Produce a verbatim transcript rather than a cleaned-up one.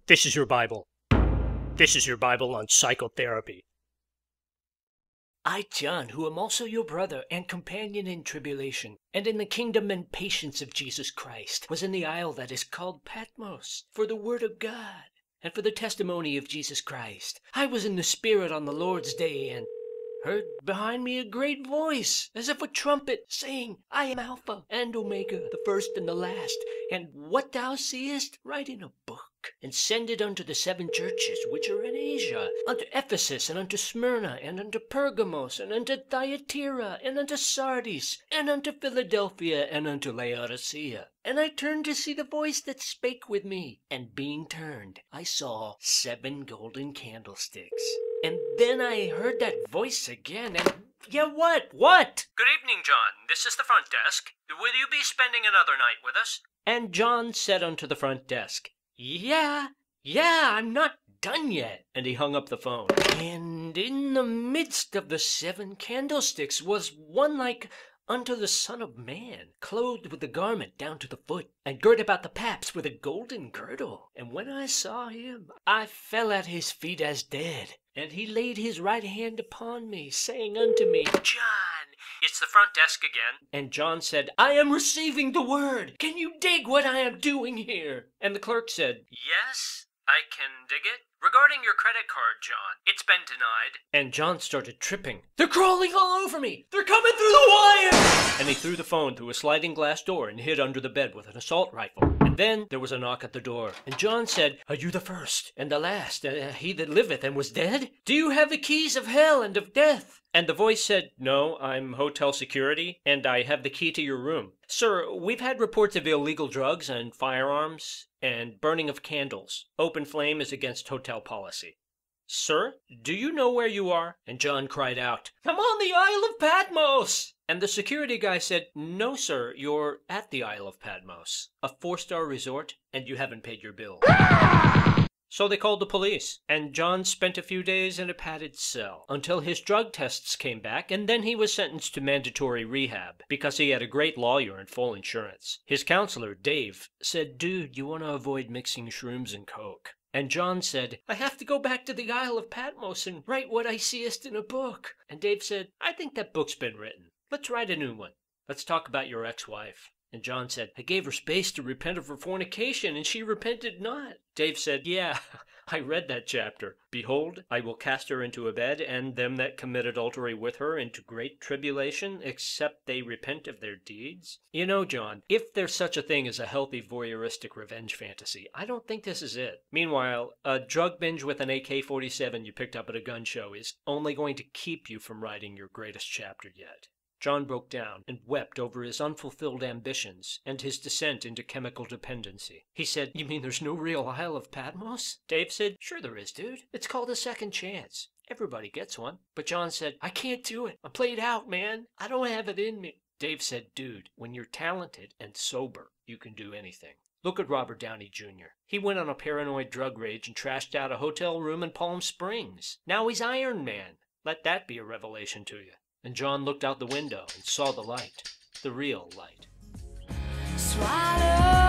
This is your Bible. This is your Bible on psychotherapy. I, John, who am also your brother and companion in tribulation, and in the kingdom and patience of Jesus Christ, was in the isle that is called Patmos, for the word of God, and for the testimony of Jesus Christ. I was in the Spirit on the Lord's day, and heard behind me a great voice, as if a trumpet, saying, I am Alpha and Omega, the first and the last. And what thou seest, write in a book, and send it unto the seven churches which are in Asia, unto Ephesus, and unto Smyrna, and unto Pergamos, and unto Thyatira, and unto Sardis, and unto Philadelphia, and unto Laodicea. And I turned to see the voice that spake with me, and being turned, I saw seven golden candlesticks. And then I heard that voice again, and yeah, what? What? Good evening, John. This is the front desk. Will you be spending another night with us? And John said unto the front desk, Yeah, yeah, I'm not done yet. And he hung up the phone. And in the midst of the seven candlesticks was one like unto the Son of Man, clothed with a garment down to the foot, and girt about the paps with a golden girdle. And when I saw him, I fell at his feet as dead. And he laid his right hand upon me, saying unto me, John, it's the front desk again. And John said, I am receiving the word. Can you dig what I am doing here? And the clerk said, Yes, I can dig it. Regarding your credit card, John, it's been denied. And John started tripping. They're crawling all over me. They're coming through the wire. And he threw the phone through a sliding glass door and hid under the bed with an assault rifle. And then there was a knock at the door. And John said, Are you the first and the last, uh, he that liveth and was dead? Do you have the keys of hell and of death? And the voice said, No, I'm hotel security, and I have the key to your room. Sir, we've had reports of illegal drugs and firearms and burning of candles. Open flame is against hotel policy. Sir, do you know where you are? And John cried out, I'm on the Isle of Patmos! And the security guy said, No, sir, you're at the Isle of Patmos, a four-star resort, and you haven't paid your bill. So they called the police, and John spent a few days in a padded cell until his drug tests came back, and then he was sentenced to mandatory rehab because he had a great lawyer and full insurance. His counselor, Dave, said, Dude, you want to avoid mixing shrooms and coke. And John said, I have to go back to the Isle of Patmos and write what I seest in a book. And Dave said, I think that book's been written. Let's write a new one. Let's talk about your ex-wife. And John said, I gave her space to repent of her fornication, and she repented not. Dave said, Yeah, I read that chapter. Behold, I will cast her into a bed, and them that commit adultery with her into great tribulation, except they repent of their deeds. You know, John, if there's such a thing as a healthy voyeuristic revenge fantasy, I don't think this is it. Meanwhile, a drug binge with an A K forty-seven you picked up at a gun show is only going to keep you from writing your greatest chapter yet. John broke down and wept over his unfulfilled ambitions and his descent into chemical dependency. He said, You mean there's no real Isle of Patmos? Dave said, Sure there is, dude. It's called a second chance. Everybody gets one. But John said, I can't do it. I'm played out, man. I don't have it in me. Dave said, Dude, when you're talented and sober, you can do anything. Look at Robert Downey Junior He went on a paranoid drug rage and trashed out a hotel room in Palm Springs. Now he's Iron Man. Let that be a revelation to you. And John looked out the window and saw the light, the real light. Swallow.